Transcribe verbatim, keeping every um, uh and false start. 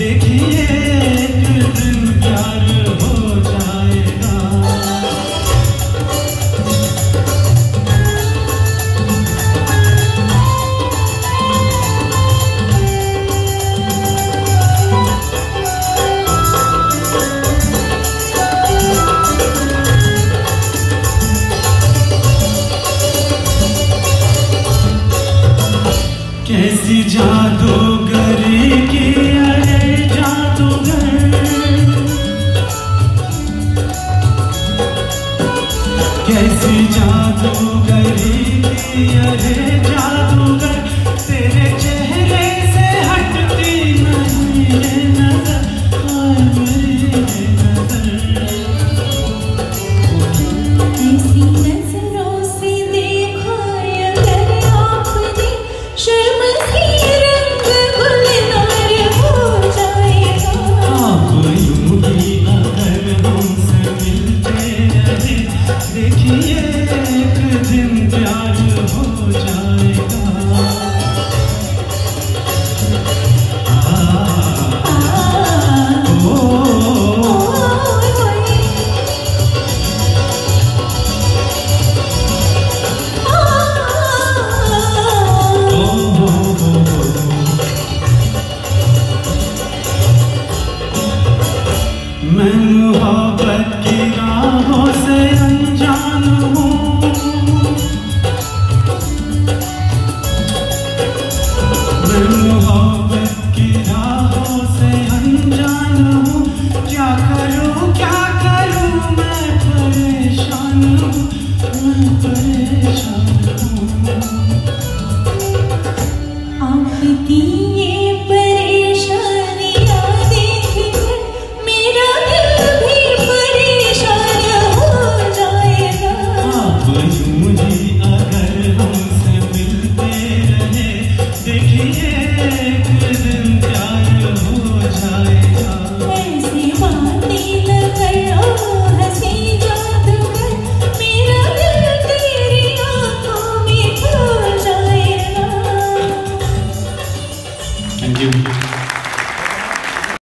देखिए एक दिन प्यार हो जाएगा। कैसी जादूगरी की अरे जादूगर, कैसी जादूगरी की अरे जादूगर, तेरे चेहरे से हटती नहीं ये नजर, हाय मेरी नजर। ऐसी नजरों से देखा अगर आपने, शर्म सी रंग गुलजार हो जाएगा। आप यूं ही अगर हमसे मिलते रहे, देखिए एक दिन प्यार हो जाएगा। मैं